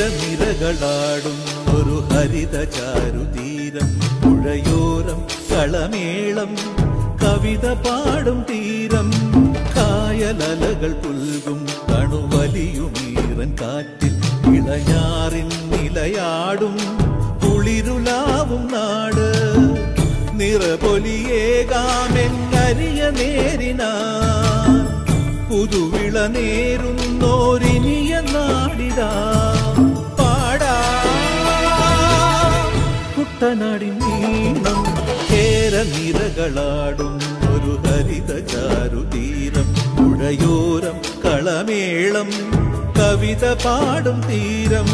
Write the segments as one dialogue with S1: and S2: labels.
S1: കേരനിരകളാടും ഒരു ഹരിത ചാരുതീരം, പുഴയോരം കളമേളം കവിത പാടും തീരം, കായലലകൾ പുൽകും കണുവലിയുമീറൻ കാറ്റിൽ ഇളഞ്ഞാറിൻ നിലയാടും കുളിരുലാവും നാട്, നിറപൊലിയേകാമെന്നരിയ നേരിനാ പുതുവിള നേരുന്നോരിനിയ നാടിതാ പാടാ കുട്ടനാടിൻ ഈണം. കേരനിരകളാടും ഒരു ഹരിത ചാരുതീരം, പുഴയോരം കളമേളം കവിത പാടും തീരം.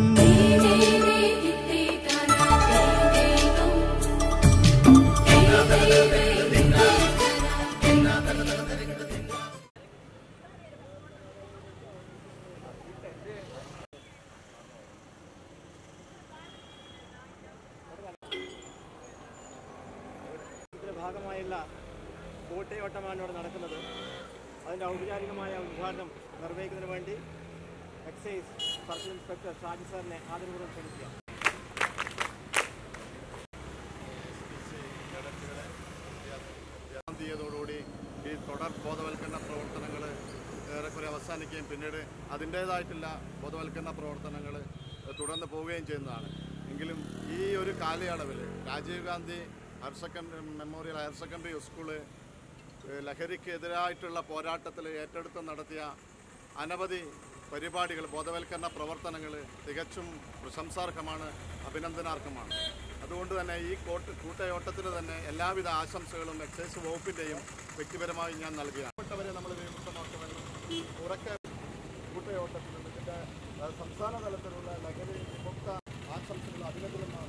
S2: ഭാഗമായുള്ള കോട്ടയോട്ടമാണ് ഇവിടെ നടക്കുന്നത്. അതിൻ്റെ ഔപചാരികമായ ഉദ്ഘാടനം നിർവഹിക്കുന്നതിന് വേണ്ടി എക്സൈസ് സർക്കിൾ ഇൻസ്പെക്ടർ ഷാജി സാറിനെ ആദരപൂർവ്വം ക്ഷണിക്കുക.
S3: തീയതോടുകൂടി ഈ തുടർ ബോധവൽക്കരണ പ്രവർത്തനങ്ങൾ ഏറെക്കുറെ അവസാനിക്കുകയും പിന്നീട് അതിൻ്റേതായിട്ടുള്ള ബോധവൽക്കരണ പ്രവർത്തനങ്ങൾ തുടർന്ന് പോവുകയും ചെയ്യുന്നതാണ്. എങ്കിലും ഈ ഒരു കാലയളവിൽ Rajiv Gandhi memorial higher secondary school ലഹരിക്കെതിരായിട്ടുള്ള പോരാട്ടത്തിൽ ഏറ്റെടുത്ത് നടത്തിയ അനവധി പരിപാടികൾ, ബോധവൽക്കരണ പ്രവർത്തനങ്ങൾ തികച്ചും പ്രശംസാർഹമാണ്, അഭിനന്ദനാർഹമാണ്. അതുകൊണ്ട് തന്നെ ഈ കൂട്ടയോട്ടത്തിന് തന്നെ എല്ലാവിധ ആശംസകളും എക്സൈസ് വകുപ്പിൻ്റെയും വ്യക്തിപരമായി ഞാൻ നൽകുകയാണ്. പ്പെട്ടവരെ നമ്മൾ വിമുക്തമാക്കുമെന്നും ഉറക്കെ കൂട്ടയോട്ടത്തിൽ ഇതിൻ്റെ സംസ്ഥാന തലത്തിലുള്ള ലഹരി വിമുക്ത ആശംസകളും അഭിനന്ദനമാണ്.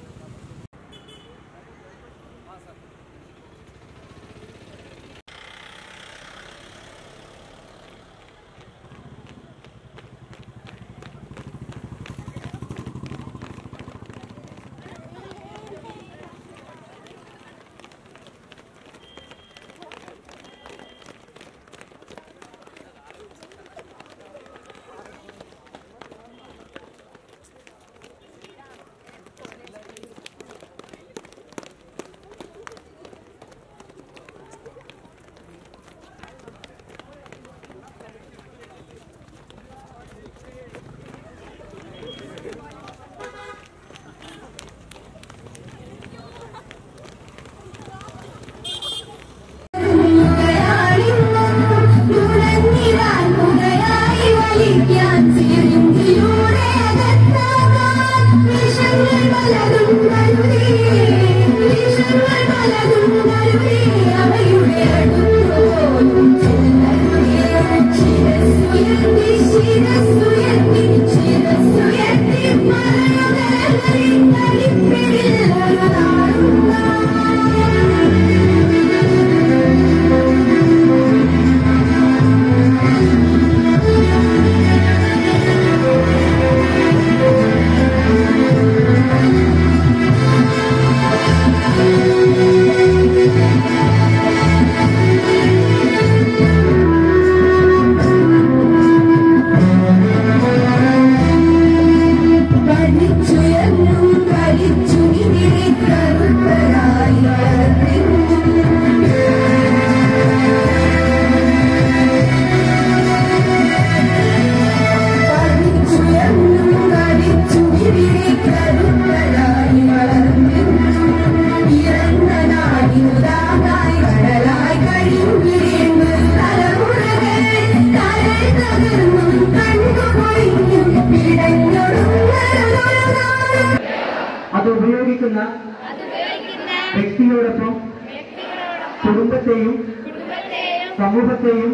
S4: അത് ഉപയോഗിക്കുന്ന വ്യക്തിയോടൊപ്പം കുടുംബത്തെയും സമൂഹത്തെയും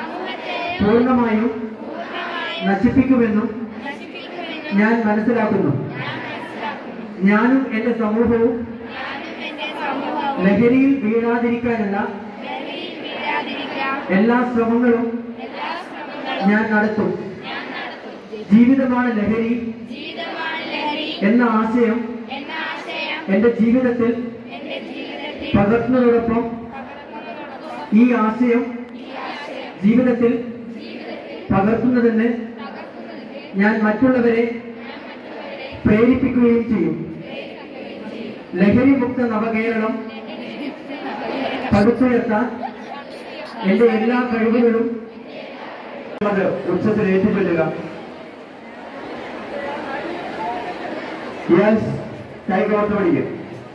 S4: പൂർണ്ണമായും നശിപ്പിക്കുമെന്നും ഞാൻ മനസ്സിലാക്കുന്നു. ഞാനും എന്റെ സമൂഹവും ലഹരിയിൽ വീഴാതിരിക്കാനുള്ള എല്ലാ ശ്രമങ്ങളും ഞാൻ നടത്തും. ജീവിതമാണ് ലഹരി എന്ന ആശയം എന്റെ ജീവിതത്തിൽ പകർത്തുന്നതോടൊപ്പം ഈ ആശയം ജീവിതത്തിൽ പകർത്തുന്നതിന് ഞാൻ മറ്റുള്ളവരെ പ്രേരിപ്പിക്കുകയും ചെയ്യും. ലഹരി മുക്ത നവകേരളം പടുത്തുയർത്താൻ എന്റെ എല്ലാ കഴിവുകളും ഉച്ചത്തിൽ ഏറ്റുചൊല്ലുക. യെസ്, കൈ കോർത്ത് പഠിക്കും.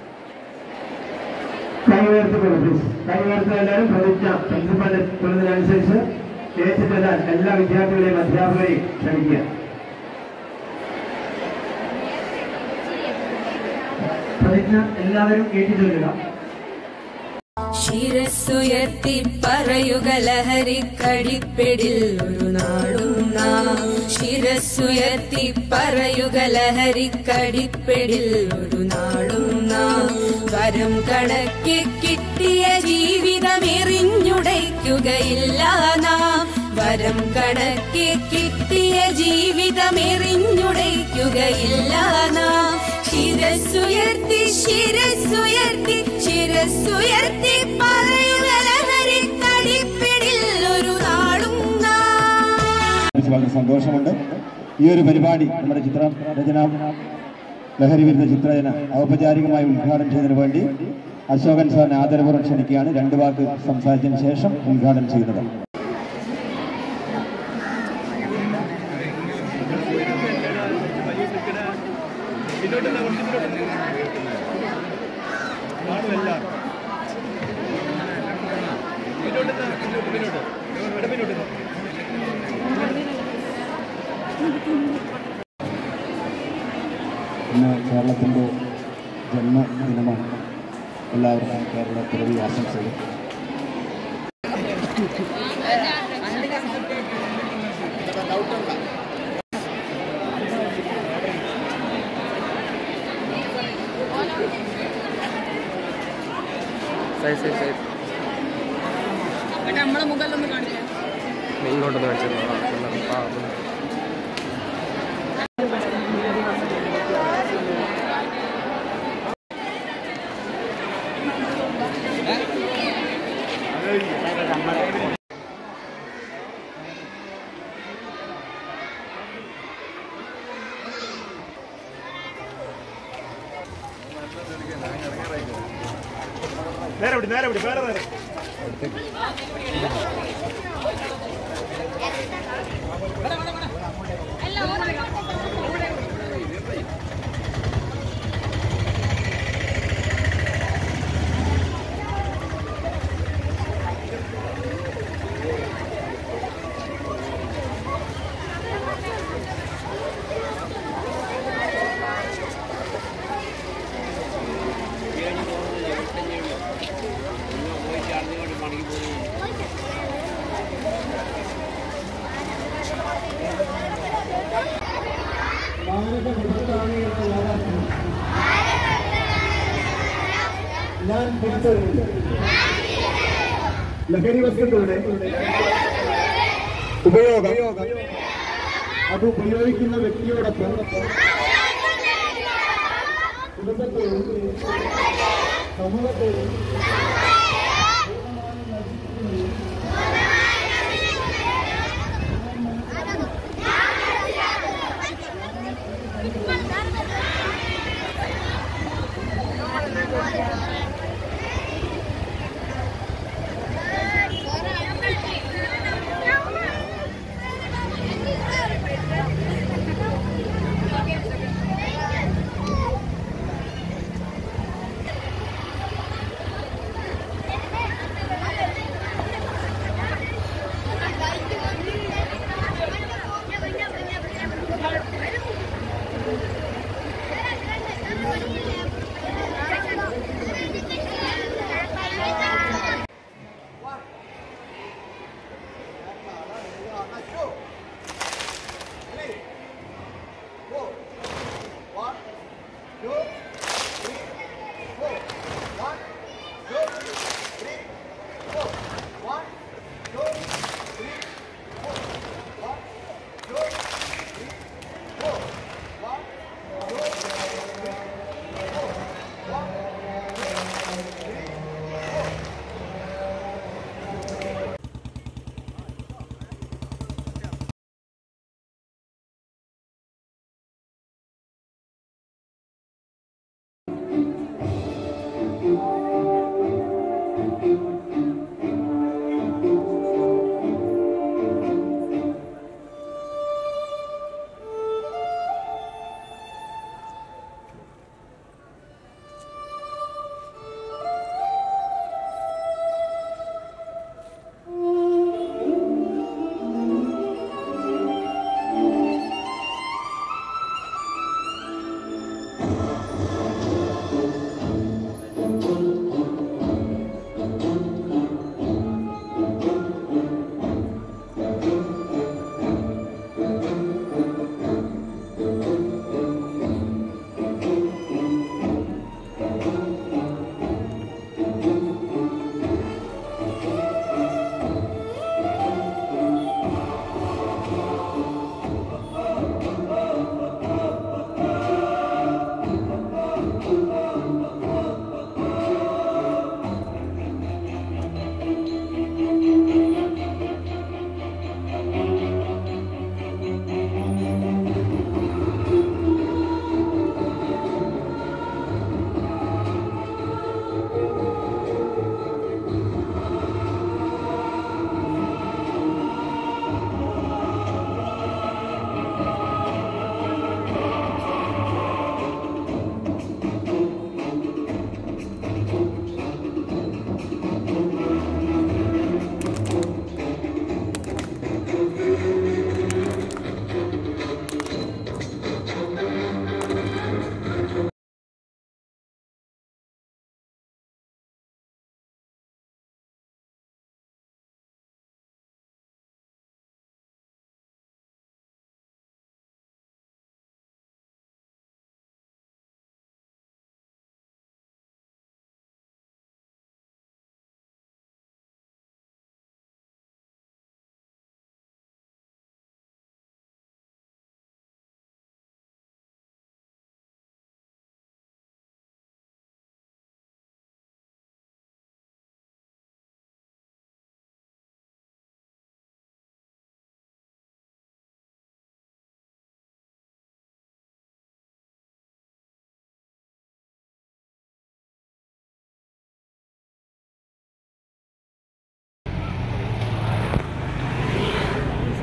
S4: കൈ ഉയർത്തിക്കൊള്ളു പ്ലീസ്. കൈ ഉയർത്തുക. എല്ലാവരും പ്രതിജ്ഞ പ്രിൻസിപ്പൽ തുറന്നതിനനുസരിച്ച് ഏറ്റുചൊല്ലാൻ എല്ലാ വിദ്യാർത്ഥികളെയും അധ്യാപകരെയും ക്ഷണിക്കുക. പ്രതിജ്ഞ എല്ലാവരും ഏറ്റുചൊല്ലുക.
S5: ശിരസ്സുയർത്തി പറയുക ലഹരിക്കടിപ്പിടിൽ ഒരു നാളും നാം. ശിരസ്സുയർത്തി പറയുക ലഹരിക്കടിപ്പിടിൽ ഒരു നാളും നാം. വരം കണക്കെ കിട്ടിയ ജീവിതം എറിഞ്ഞുടയ്ക്കുകയില്ല നാം. വരം കണക്കെ കിട്ടിയ ജീവിതം എറിഞ്ഞുടയ്ക്കുകയില്ല നാം. ശിരസ്സുയർത്തി ശിരസ്സുയർത്തി ശിരസ്സുയർത്തി പറയുക ലഹരിക്കടിപ്പിടിൽ ഒരു നാളും നാം.
S6: വളരെ സന്തോഷമുണ്ട്. ഈ ഒരു പരിപാടി നമ്മുടെ ചിത്രരചന ലഹരി വിരുദ്ധ ചിത്രരചന ഔപചാരികമായി ഉദ്ഘാടനം ചെയ്യുന്നതിന് വേണ്ടി അശോകൻ സാറിനെ ആദരപൂർവ്വം ക്ഷണിക്കുകയാണ്. 2 വാക്ക് സംസാരിച്ചതിന് ശേഷം ഉദ്ഘാടനം ചെയ്യുന്നത്. ഇന്ന് കേരളത്തിൻ്റെ ജന്മദിനമാണ്. എല്ലാവർക്കും കേരള പിറവി ആശംസകൾ.
S5: നമ്മളെ മുകളിലൊന്ന് കാണിക്കാം.
S7: ഇങ്ങോട്ടൊന്ന് കാണിച്ചു.
S2: നേരെ വിടി നേരെ വിടി വേറെ നേരെ
S4: ഞാൻ തിരിച്ചറിയുന്നു. ലഹരി വസ്തുക്കളുടെ ഉപയോഗം അത് ഉപയോഗിക്കുന്ന വ്യക്തിയോടൊപ്പം കുടുംബത്തെയും സമൂഹത്തെയും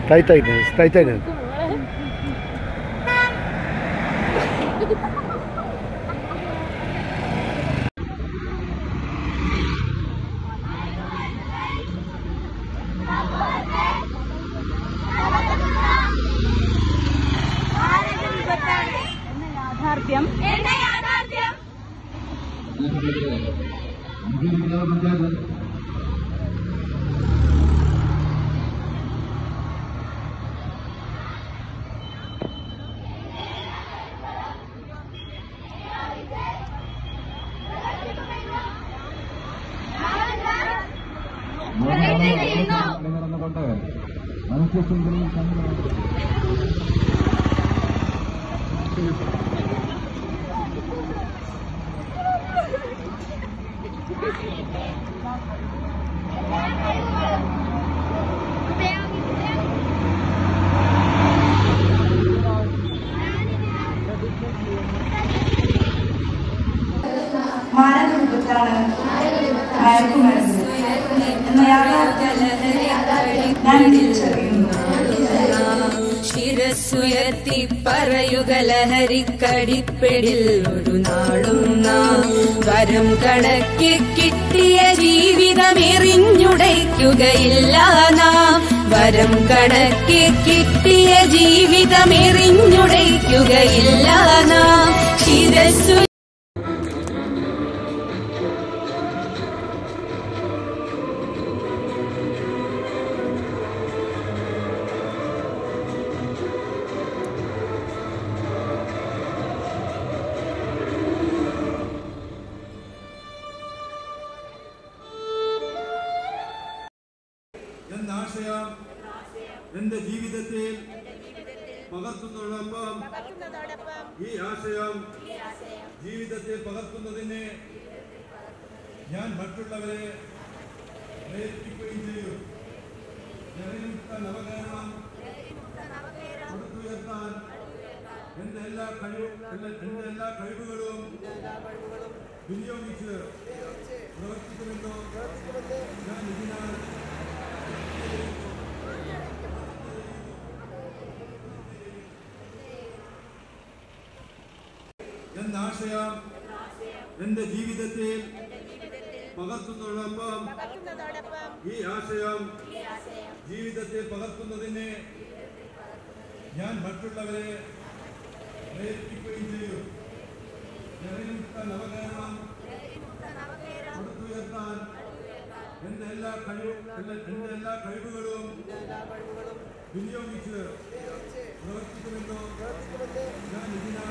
S8: ടൈറ്റായിട്ട്
S6: നടന്നുകൊണ്ട് മനുഷ്യശൃംഖലയിൽ
S9: മാനരൂപത്താണ് മയക്കുമരുന്ന് എന്ന ഞാൻ തിരിച്ചറിയുന്നു.
S5: ശിരസ്സുയർത്തി പറയുക ലഹരിക്കടിപ്പിടിൽ ഒരു നാളും നാം വരം കണക്കി കിട്ടിയ ജീവിതമെറിഞ്ഞുടയ്ക്കുകയില്ല നാം വരം കണക്കി കിട്ടിയ ജീവിതമെറിഞ്ഞുടയ്ക്കുകയില്ല നാം ശിരസ്സു
S10: എന്നാശയം എന്റെ ജീവിതത്തിൽ പകർത്തുന്നതോടൊപ്പം ഈ ആശയം ജീവിതത്തിൽ പകർത്തുന്നതിന് ഞാൻ മറ്റുള്ളവരെ പ്രേരിപ്പിക്കുകയും ചെയ്യും. ജനയുക്ത നവകേരളം കൊടുത്തുയർത്താൻ എന്റെ എല്ലാ കഴിവുകളും വിനിയോഗിച്ച് പ്രവർത്തിക്കുമെന്നോ ഞാൻ ഇതിനാൽ എന്നാശയം എന്റെ ജീവിതത്തിൽ പകർത്തുന്നതോടൊപ്പം ഈ ആശയം ജീവിതത്തിൽ പകർത്തുന്നതിന് ഞാൻ മറ്റുള്ളവരെ പ്രേരിപ്പിക്കുകയും ചെയ്യും. ജനയുക്ത നവകേരളം കൊടുത്തുയർത്താൻ എന്റെ എല്ലാ കഴിവുകളും വിനിയോഗിച്ച് പ്രവർത്തിക്കുമെന്നോ ഞാൻ ഇതിനാൽ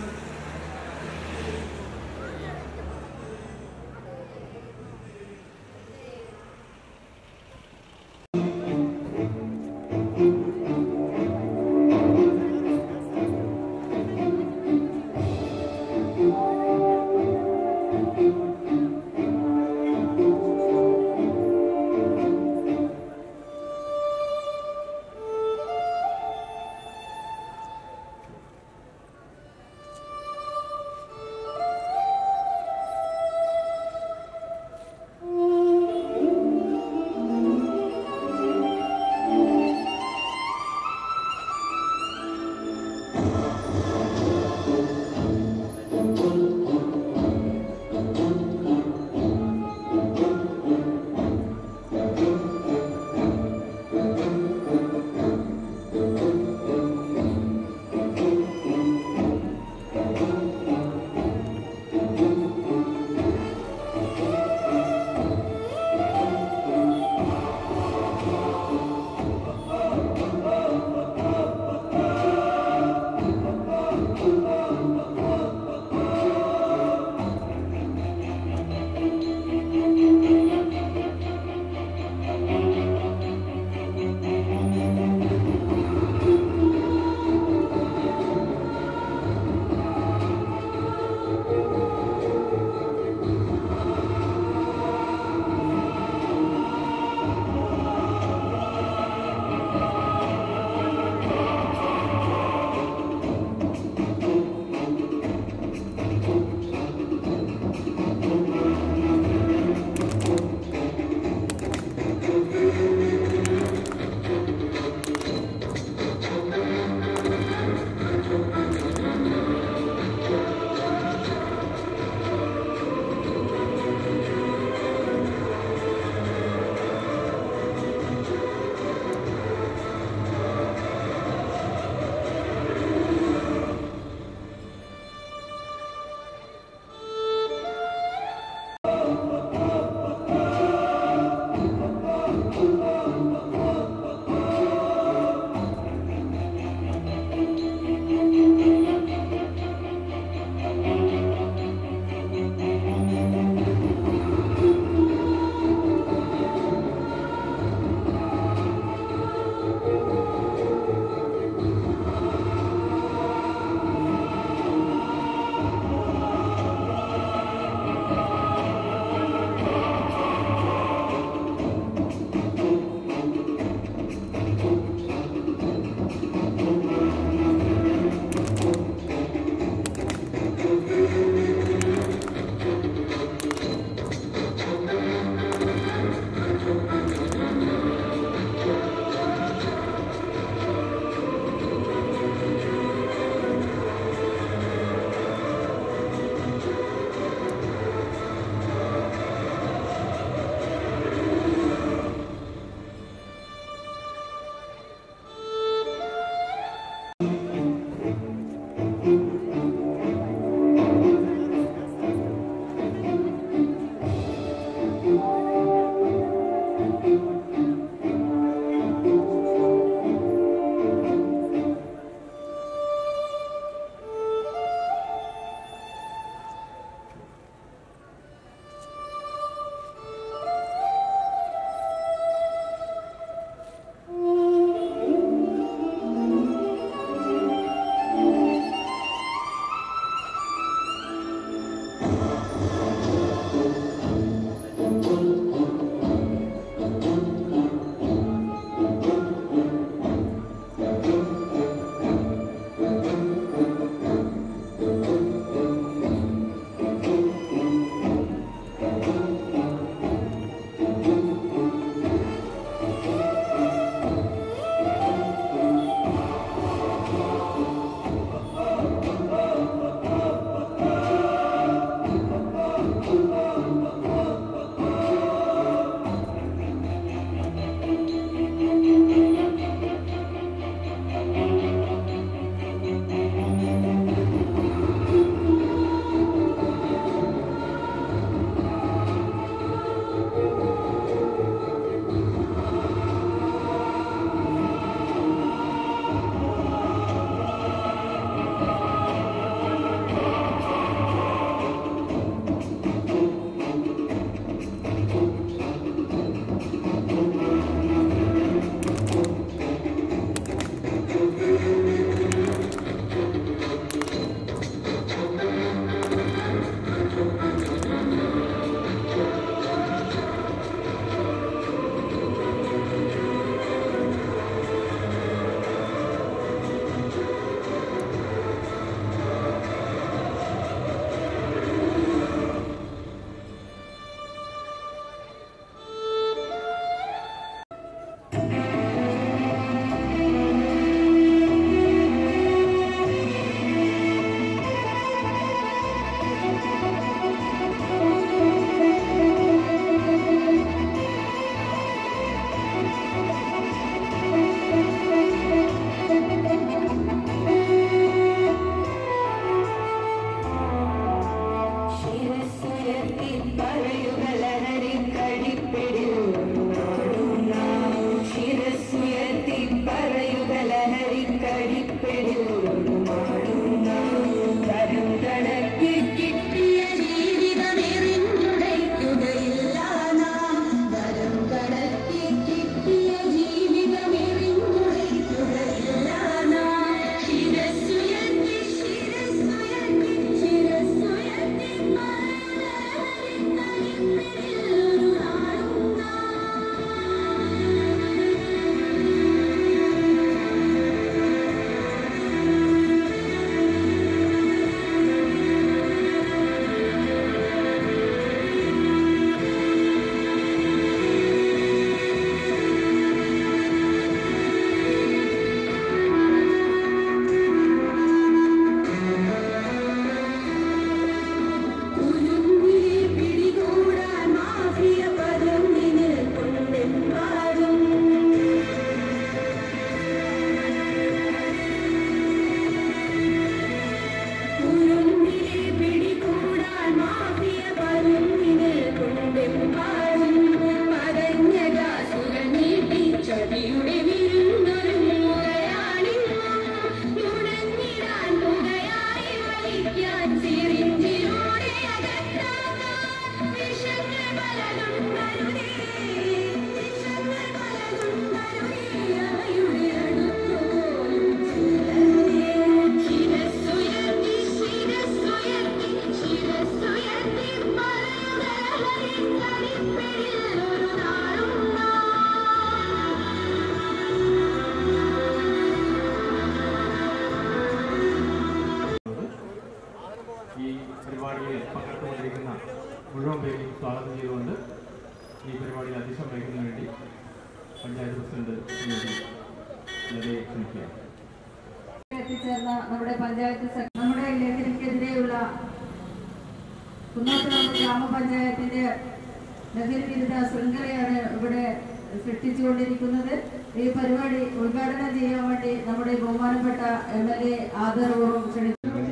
S8: എത്തിച്ചേർന്ന നമ്മുടെ പഞ്ചായത്ത് നമ്മുടെ ലഹരിക്കെതിരെയുള്ള കുന്നോത്തുകാവ് ഗ്രാമപഞ്ചായത്തിന്റെ ലഹരി വിരുദ്ധ ശൃംഖലയാണ് ഇവിടെ സൃഷ്ടിച്ചുകൊണ്ടിരിക്കുന്നത്. ഈ പരിപാടി ഉദ്ഘാടനം ചെയ്യാൻ വേണ്ടി നമ്മുടെ ബഹുമാനപ്പെട്ട MLA ആദരപൂർവ്വം ക്ഷണിച്ചു.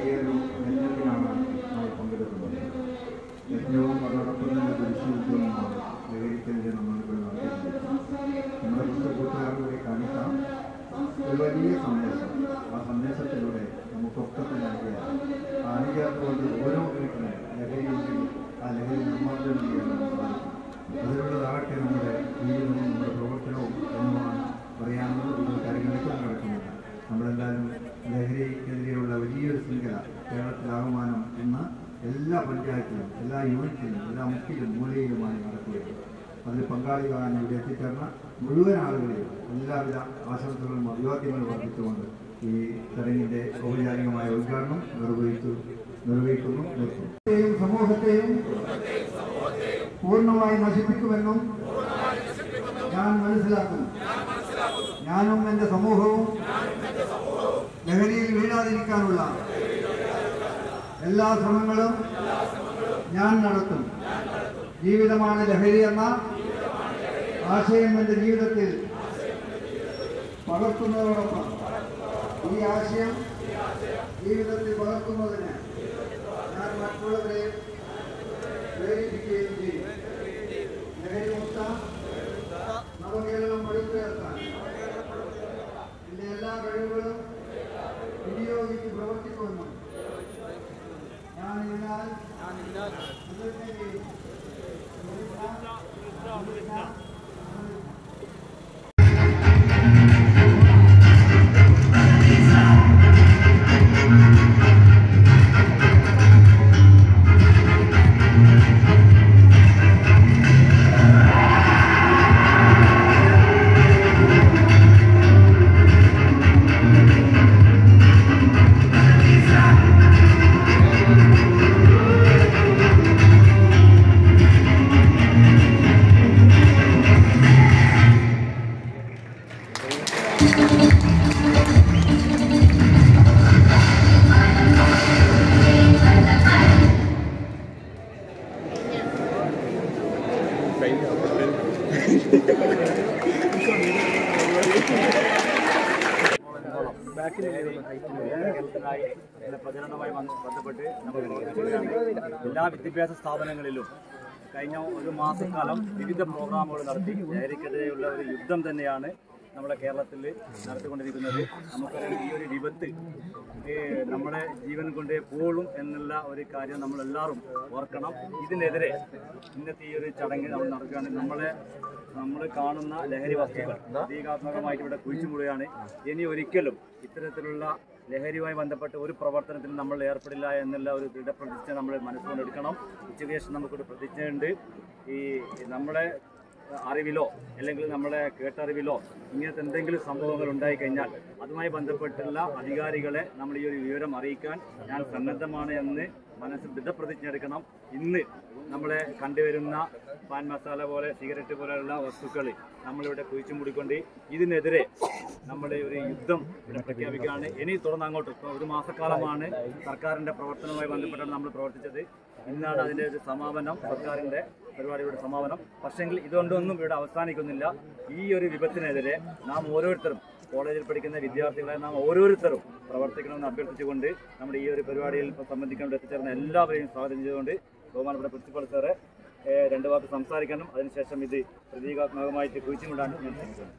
S11: ഏറ്റവും അതോടൊപ്പം തന്നെ പരിശീലിക്കുന്നതാണ് ലഹരിക്കെതിരെ നമ്മളിവിടെ നടത്തിയിട്ടുള്ളത്. നമ്മുടെ കൂട്ടുകാരുടെ കാണിക്കാം ഒരു വലിയ സന്ദേശം. ആ സന്ദേശത്തിലൂടെ നമുക്കൊക്കെ തന്നെ അറിയാത്തതുകൊണ്ട് ഓരോ വീട്ടിലും ലഹരി ഉണ്ടെങ്കിൽ ആ ലഹരി നിർമ്മാർജ്ജനം ചെയ്യാൻ സാധിക്കും. അതിലുള്ളതാകട്ടെ നമ്മുടെ ജീവിതവും നമ്മുടെ പ്രവർത്തനവും എന്നുമാണ് പറയാനുള്ളത്. കൂടുതൽ കാര്യങ്ങളിലേക്ക് നടക്കുന്നില്ല. നമ്മളെല്ലാവരും ലഹരിക്കെതിരെയുള്ള വലിയൊരു ശൃംഖല കേരളത്തിലാകമാനം ഇന്ന് എല്ലാ പഞ്ചായത്തിലും എല്ലാ യൂണിറ്റിലും എല്ലാ മുക്കിലും മൂലയിലുമായി നടക്കുകയാണ്. അതിൽ പങ്കാളികളാകാൻ ഇവിടെ എത്തിച്ചേർന്ന മുഴുവൻ ആളുകളെയും എല്ലാവിധ ആശംസകളും അഭിവാദ്യങ്ങളും വർദ്ധിച്ചുകൊണ്ട് ഈ ചടങ്ങിൻ്റെ ഔപചാരികമായ ഉദ്ഘാടനം നിർവഹിക്കുന്നു. സമൂഹത്തെയും പൂർണ്ണമായി നശിപ്പിക്കുമെന്നും ഞാൻ മനസ്സിലാക്കുന്നു. ഞാനും എൻ്റെ സമൂഹവും ലഹരിയിൽ വീഴാതിരിക്കാനുള്ള എല്ലാ ശ്രമങ്ങളും ഞാൻ നടത്തും. ജീവിതമാണ് ലഹരി എന്ന ആശയം എൻ്റെ ജീവിതത്തിൽ പകർത്തുന്നതോടൊപ്പം ഈ ആശയം ജീവിതത്തിൽ പകർത്തുന്നതിന് ഞാൻ മറ്റുള്ളവരെ പ്രേരിപ്പിക്കുകയും ചെയ്യും. ലഹരിമുക്ത നവകേരളം പടുത്തുയർത്താൻ എൻ്റെ എല്ലാ കഴിവുകളും വിനിയോഗിച്ച് പ്രവർത്തിക്കുമെന്നും ഞാൻ ഇതിനാൽ പ്രചരണവുമായി ബന്ധപ്പെട്ട് എല്ലാ വിദ്യാഭ്യാസ സ്ഥാപനങ്ങളിലും കഴിഞ്ഞ ഒരു മാസക്കാലം വിവിധ പ്രോഗ്രാമുകൾ നടത്തി ലഹരിക്കെതിരെയുള്ള ഒരു യുദ്ധം തന്നെയാണ് നമ്മുടെ കേരളത്തിൽ നടത്തിക്കൊണ്ടിരിക്കുന്നത്. നമുക്കറിയാം ഈ ഒരു വിപത്ത് നമ്മുടെ ജീവൻ കൊണ്ടേ പോളും എന്നുള്ള ഒരു കാര്യം നമ്മളെല്ലാവരും ഓർക്കണം. ഇതിനെതിരെ ഇന്നത്തെ ഈ ഒരു ചടങ്ങ് നമ്മൾ നടക്കുകയാണെങ്കിൽ നമ്മൾ കാണുന്ന ലഹരി വസ്തുക്കൾ പ്രതീകാത്മകമായിട്ട് ഇവിടെ കുഴിച്ചുമൂടുകയാണ്. ഇനി ഒരിക്കലും ഇത്തരത്തിലുള്ള ലഹരിയുമായി ബന്ധപ്പെട്ട ഒരു പ്രവർത്തനത്തിൽ നമ്മൾ ഏർപ്പെടില്ല എന്നുള്ള ഒരു ദൃഢപ്രതിജ്ഞ നമ്മൾ മനസ്സുകൊണ്ടെടുക്കണം. ഉച്ചയ്ക്ക് ശേഷം നമുക്കൊരു പ്രതിജ്ഞയുണ്ട്. ഈ നമ്മളെ അറിവിലോ അല്ലെങ്കിൽ നമ്മളെ കേട്ടറിവിലോ ഇങ്ങനത്തെ എന്തെങ്കിലും സംഭവങ്ങൾ ഉണ്ടായിക്കഴിഞ്ഞാൽ അതുമായി ബന്ധപ്പെട്ടുള്ള അധികാരികളെ നമ്മൾ ഈ ഒരു വിവരം അറിയിക്കാൻ ഞാൻ സന്നദ്ധമാണ് എന്ന് മനസ്സിൽ ദൃഢപ്രതിജ്ഞ എടുക്കണം. ഇന്ന് നമ്മളെ കണ്ടുവരുന്ന പാൻ മസാല പോലെ സിഗരറ്റ് പോലെയുള്ള വസ്തുക്കൾ നമ്മളിവിടെ കുഴിച്ചു മൂടിക്കൊണ്ട് ഇതിനെതിരെ നമ്മുടെ ഒരു യുദ്ധം ഇവിടെ പ്രഖ്യാപിക്കുകയാണ്. ഇനി തുടർന്നങ്ങോട്ട് ഒരു മാസക്കാലമാണ് സർക്കാരിൻ്റെ പ്രവർത്തനവുമായി ബന്ധപ്പെട്ടാണ് നമ്മൾ പ്രവർത്തിച്ചത്. ഇന്നാണ് അതിൻ്റെ ഒരു സമാപനം, സർക്കാരിൻ്റെ പരിപാടിയുടെ സമാപനം. പക്ഷെങ്കിൽ ഇതുകൊണ്ടൊന്നും ഇവിടെ അവസാനിക്കുന്നില്ല. ഈ ഒരു വിപത്തിനെതിരെ നാം ഓരോരുത്തരും, കോളേജിൽ പഠിക്കുന്ന വിദ്യാർത്ഥികളെ നാം ഓരോരുത്തരും പ്രവർത്തിക്കണമെന്ന് അഭ്യർത്ഥിച്ചുകൊണ്ട് നമ്മുടെ ഈ ഒരു പരിപാടിയിൽ സംബന്ധിക്കാൻ എത്തിച്ചേർന്ന എല്ലാവരെയും സ്വാഗതം ചെയ്തുകൊണ്ട് ബഹുമാനപ്പെട്ട പ്രിൻസിപ്പൽ സാറെ 2 വാക്ക് സംസാരിക്കാനും അതിനുശേഷം ഇത് പ്രതീകാത്മകമായിട്ട് കുഴിച്ചുകൊണ്ടാണ് ഞാൻ ശ്രമിക്കുന്നത്.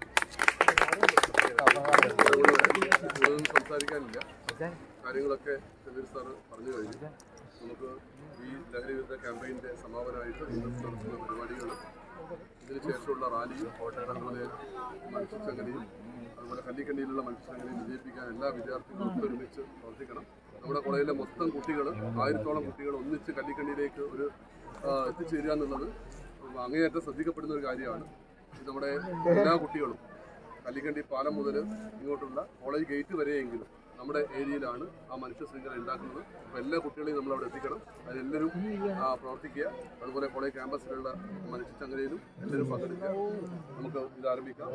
S12: സംസാരിക്കാനില്ല, കാര്യങ്ങളൊക്കെ ഷബീർ സാറ് പറഞ്ഞു കഴിഞ്ഞു. നമുക്ക് ഈ ലഹരി വിരുദ്ധ ക്യാമ്പയിൻ്റെ സമാപനമായിട്ട് ഇന്ന് നടത്തുന്ന പരിപാടികളും ഇതിന് ശേഷമുള്ള റാലിയും അതുപോലെ മനുഷ്യച്ചങ്ങലയും അതുപോലെ കല്ലിക്കണ്ടിയിലുള്ള മനുഷ്യച്ചങ്ങലയും വിജയിപ്പിക്കാൻ എല്ലാ വിദ്യാർത്ഥികളും ഒത്തൊരുമിച്ച് പ്രവർത്തിക്കണം. നമ്മുടെ കോളേജിലെ മൊത്തം കുട്ടികൾ 1000-ഓളം കുട്ടികൾ ഒന്നിച്ച് കല്ലിക്കണ്ടിയിലേക്ക് ഒരു എത്തിച്ചേരുക എന്നുള്ളത് അങ്ങേയറ്റം ശ്രദ്ധിക്കപ്പെടുന്ന ഒരു കാര്യമാണ്. നമ്മുടെ എല്ലാ കുട്ടികളും കല്ലിക്കണ്ടി പാലം മുതൽ ഇങ്ങോട്ടുള്ള കോളേജ് ഗേറ്റ് വരെയെങ്കിലും നമ്മുടെ ഏരിയയിലാണ് ആ മനുഷ്യ ശൃംഖല ഉണ്ടാക്കുന്നത്. അപ്പോൾ എല്ലാ കുട്ടികളെയും നമ്മൾ അവിടെ എത്തിക്കണം. അതിലെല്ലാവരും പ്രവർത്തിക്കുക. അതുപോലെ കോളേജ് ക്യാമ്പസിലുള്ള മനുഷ്യ ശൃംഖലയിലും എല്ലാവരും പങ്കെടുക്കുക. നമുക്ക് ഇത് ആരംഭിക്കാം.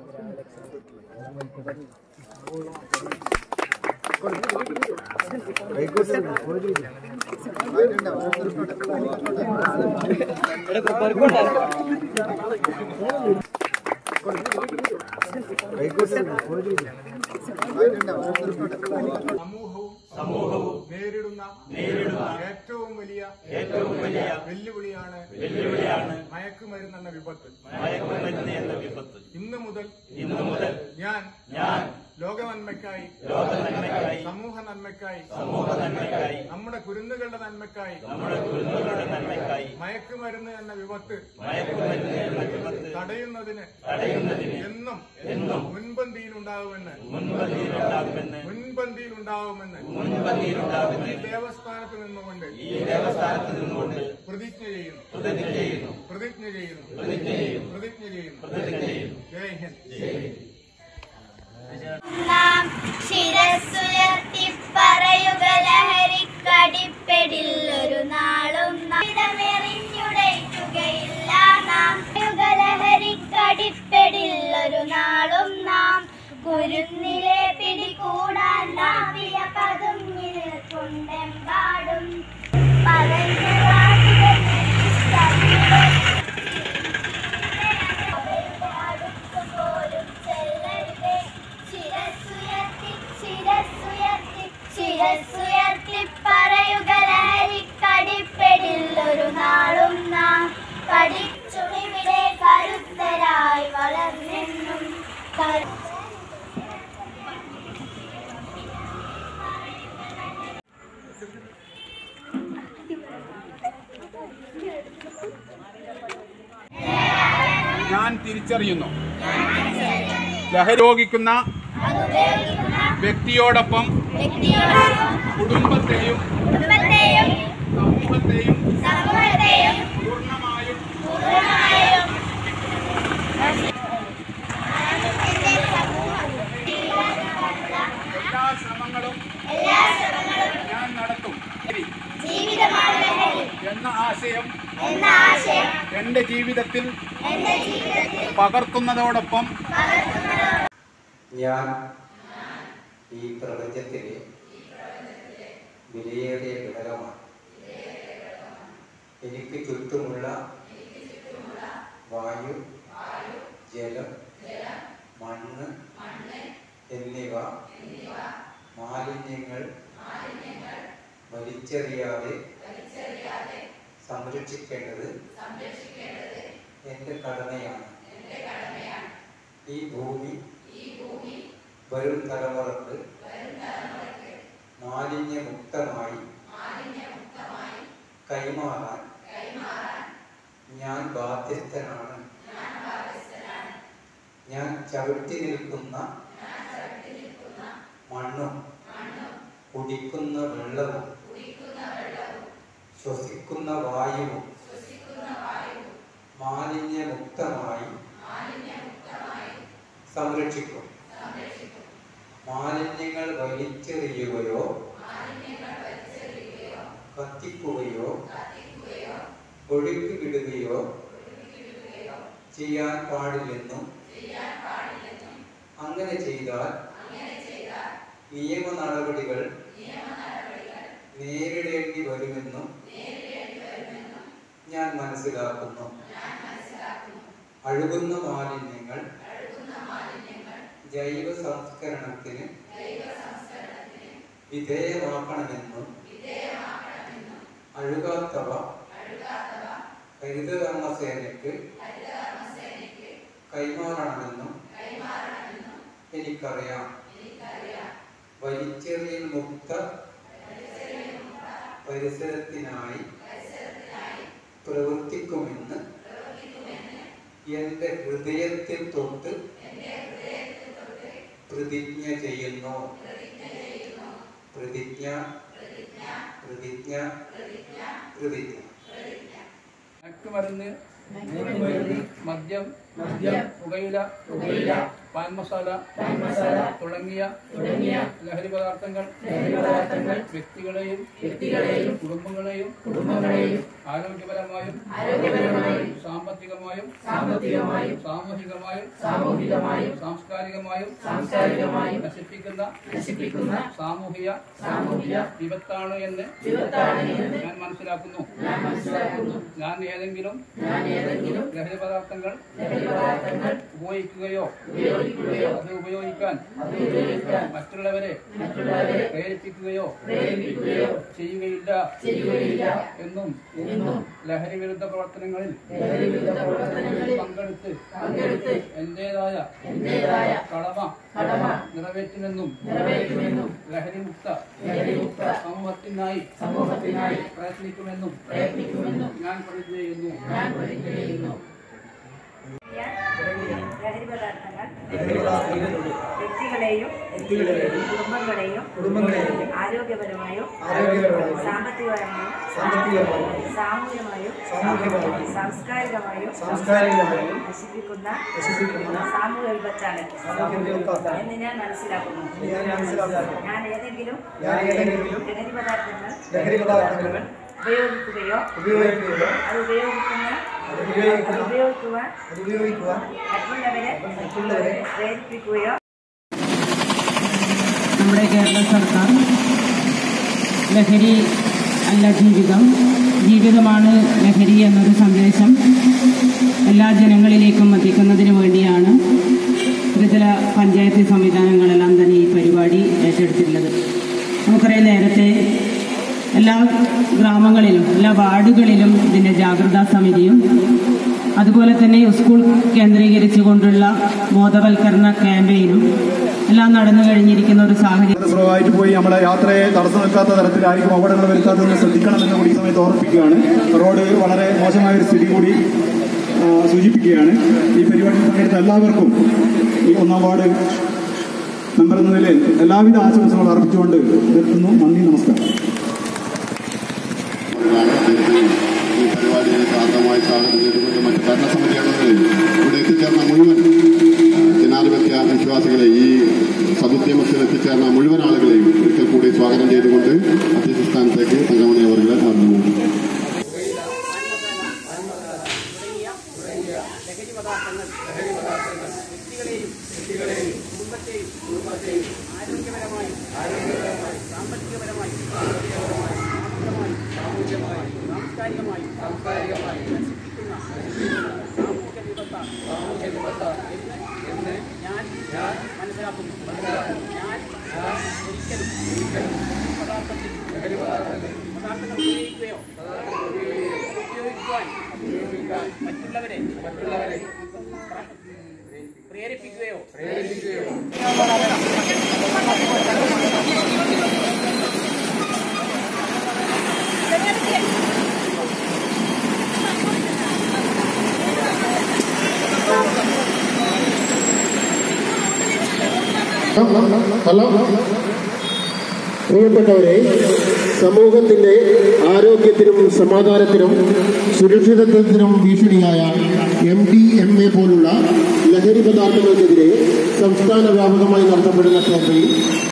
S2: സമൂഹവും നേരിടുന്ന ഏറ്റവും വലിയ വെല്ലുവിളിയാണ് മയക്കുമരുന്ന് എന്ന വിപത്ത്. ഇന്നു മുതൽ ഞാൻ ലോകനന്മയ്ക്കായി സമൂഹ നന്മയ്ക്കായി നമ്മുടെ കുരുന്നുകളുടെ നന്മയ്ക്കായി മയക്കുമരുന്ന് എന്ന വിപത്ത് തടയുന്നതിന് എന്നും മുൻപന്തിയിലുണ്ടാകുമെന്ന് ഈ ദേവസ്ഥാനത്ത് നിന്നുകൊണ്ട് പ്രതിജ്ഞ ചെയ്യുന്നു. ജയ് ഹിന്ദ്.
S13: നാം ശിരസ്സുയർത്തി പറയുക ലഹരിക്കടിപ്പെടിൽ ഒരു നാളും എറിഞ്ഞുടയ്ക്കുകയില്ല. നാം ലഹരിക്കടിപ്പെടിൽ ഒരു നാളും നാം കുരുന്നിലെ പിടികൂടാൻ നാവിയ പതുങ്ങി നിൽക്കൊണ്ടെമ്പാടും ശിരസ്സുയർത്തി പറയുക ലഹരിക്കടിപ്പെടിൽ ഒരു നാളും നാം പഠിച്ചുമിവിടെ കരുത്തരായി വളർന്നെന്നും
S2: ഞാൻ തിരിച്ചറിയുന്നു. ലഹരി ഉപയോഗിക്കുന്ന വ്യക്തിയോടൊപ്പം കുടുംബത്തെയും സമൂഹത്തെയും പൂർണ്ണമായും എല്ലാ ശ്രമങ്ങളും ഞാൻ നടത്തും എന്ന ആശയം എന്റെ ജീവിതത്തിൽ പകർത്തുന്നതോടൊപ്പം
S14: ഞാൻ ഈ പ്രപഞ്ചത്തിലെ വിലയേറിയ ഘടകമാണ്. എനിക്ക് ചുറ്റുമുള്ള വായു, ജലം, മണ്ണ് എന്നിവ മാലിന്യങ്ങൾ വലിച്ചെറിയാതെ സംരക്ഷിക്കേണ്ടത് എൻ്റെ കടമയാണ്. ഈ ഭൂമി വരും തലമുറക്ക് മാലിന്യമുക്തമായി കൈമാറാൻ ഞാൻ ബാധ്യസ്ഥനാണ്. ഞാൻ ചവിട്ടി നിൽക്കുന്ന മണ്ണും കുടിക്കുന്ന വെള്ളവും ശ്വസിക്കുന്ന വായുവും മാലിന്യമുക്തമായി സംരക്ഷിക്കും. മാലിന്യങ്ങൾ വലിച്ചെറിയുകയോ കത്തിക്കുകയോ ഒഴുക്കി വിടുകയോ ചെയ്യാൻ പാടില്ലെന്നും അങ്ങനെ ചെയ്താൽ നിയമ നടപടികൾ നേരിടേണ്ടി വരുമെന്നും ഞാൻ മനസ്സിലാക്കുന്നു. അഴുകുന്ന മാലിന്യങ്ങൾ ജൈവ സംസ്കരണത്തിന് വിധേയമാക്കണമെന്നും അഴുകാത്തവ ഹരിതകർമ്മസേനയ്ക്ക് കൈമാറണമെന്നും എനിക്കറിയാം. വലിച്ചെറിയൽ മുക്ത പരിസരത്തിനായി പ്രവർത്തിക്കുമെന്ന് എൻ്റെ ഹൃദയത്തിൽ തൊട്ട് പ്രതിജ്ഞ ചെയ്യുന്നു. പ്രതിജ്ഞ പ്രതിജ്ഞ പ്രതിജ്ഞ.
S15: മയക്കുമരുന്ന്, മദ്യം, പുകയില,
S2: പാൻ മസാല തുടങ്ങിയ ലഹരി പദാർത്ഥങ്ങൾ വ്യക്തികളെയും കുടുംബങ്ങളെയും ആരോഗ്യപരമായും സാമ്പത്തികമായും സാമൂഹികമായും സാംസ്കാരികമായും നശിപ്പിക്കുന്ന സാമൂഹിക വിപത്താണ് എന്ന് ഞാൻ മനസ്സിലാക്കുന്നു. ഞാൻ ഏതെങ്കിലും ലഹരി പദാർത്ഥങ്ങൾ ഉപയോഗിക്കുകയോ അത് ഉപയോഗിക്കാൻ മറ്റുള്ളവരെ പ്രേരിപ്പിക്കുകയോ ചെയ്യുകയില്ല എന്നും ലഹരി വിരുദ്ധ പ്രവർത്തനങ്ങളിൽ പങ്കെടുത്ത് എന്റേതായ കടമ നിറവേറ്റുമെന്നും ലഹരിമുക്ത സമൂഹത്തിനായി പ്രയത്നിക്കുമെന്നും ഞാൻ പ്രതിജ്ഞ ചെയ്യുന്നു.
S15: ലഹരി പദാർത്ഥങ്ങൾ വ്യക്തികളെയും കുടുംബങ്ങളെയും ആരോഗ്യപരമായും സാമ്പത്തികപരമായും സാമൂഹികമായും സാംസ്കാരികമായും നശിപ്പിക്കുന്ന സാമൂഹിക വിപത്താണ് എന്ന് ഞാൻ മനസ്സിലാക്കുന്നു. ഞാൻ ഏതെങ്കിലും ലഹരി പദാർത്ഥങ്ങൾ ഉപയോഗിക്കുകയോ അത് ഉപയോഗിക്കുവാൻ മറ്റുള്ളവരെ പ്രേരിപ്പിക്കുകയോ
S8: നമ്മുടെ കേരള സർക്കാർ ലഹരി അല്ല ജീവിതമാണ് ലഹരി എന്നൊരു സന്ദേശം എല്ലാ ജനങ്ങളിലേക്കും എത്തിക്കുന്നതിന് വേണ്ടിയാണ് ത്രിതല പഞ്ചായത്ത് സംവിധാനങ്ങളെല്ലാം തന്നെ ഈ പരിപാടി ഏറ്റെടുത്തിട്ടുള്ളത്. നമുക്കറിയാം, നേരത്തെ എല്ലാ ഗ്രാമങ്ങളിലും എല്ലാ വാർഡുകളിലും ഇതിൻ്റെ ജാഗ്രതാ സമിതിയും അതുപോലെ തന്നെ സ്കൂൾ കേന്ദ്രീകരിച്ചുകൊണ്ടുള്ള ബോധവൽക്കരണ ക്യാമ്പയിനും എല്ലാം നടന്നു കഴിഞ്ഞിരിക്കുന്ന ഒരു സാഹചര്യം.
S16: സ്ലോവായിട്ട് പോയി നമ്മുടെ യാത്രയെ തടസ്സം നിൽക്കാത്ത തരത്തിലായിരിക്കും അപകടങ്ങൾ വരുത്താത്തതെന്ന് ശ്രദ്ധിക്കണമെന്ന് കൂടി ഈ സമയത്ത് ഓർമ്മിപ്പിക്കുകയാണ്. റോഡ് വളരെ മോശമായൊരു സ്ഥിതി കൂടി സൂചിപ്പിക്കുകയാണ്. ഈ പരിപാടിയിൽ പങ്കെടുത്ത എല്ലാവർക്കും ഈ 1-ാം വാർഡ് മെമ്പർ എന്ന നിലയിൽ എല്ലാവിധ ആശംസകൾ അർപ്പിച്ചുകൊണ്ട് നിർത്തുന്നു. നന്ദി, നമസ്കാരം.
S12: ഈ പരിപാടിയെ സാധാരണമായി സ്വാഗതം ചെയ്തുകൊണ്ട് മറ്റ് ഭരണസമിതി അംഗങ്ങളെയും ഇവിടെ എത്തിച്ചേർന്ന മുഴുവൻ ജനാധിപത്യ വിശ്വാസികളെ ഈ സതുദ്യമത്തിൽ എത്തിച്ചേർന്ന മുഴുവൻ ആളുകളെയും ഒരിക്കൽ കൂടി സ്വാഗതം ചെയ്തുകൊണ്ട് അധ്യക്ഷ സ്ഥാനത്തേക്ക് തങ്കമണി അവരുടെ ആഗ്രഹം.
S2: ലഹരി പദാർത്ഥങ്ങൾ വ്യക്തികളെയും കുടുംബത്തെയും ആരോഗ്യപരമായും സാമ്പത്തികപരമായും സാംസ്കാരികമായും നശിപ്പിക്കുന്ന സാമൂഹ്യ വിപത്താണ് എന്ന് ഞാൻ മനസ്സിലാക്കുന്നു. ഞാൻ ഒരിക്കലും പദാർത്ഥങ്ങൾ ഉപയോഗിക്കുവാൻ മറ്റുള്ളവരെ പ്രേരിപ്പിക്കുകയോ
S17: ഹലോ, പ്രിയപ്പെട്ടവരെ, സമൂഹത്തിന്റെ ആരോഗ്യത്തിനും സമാധാനത്തിനും സുരക്ഷിതത്വത്തിനും ഭീഷണിയായ MDMA പോലുള്ള ലഹരി പദാർത്ഥങ്ങൾക്കെതിരെ സംസ്ഥാന വ്യാപകമായി നടത്തപ്പെടുന്ന ക്യാമ്പയിൻ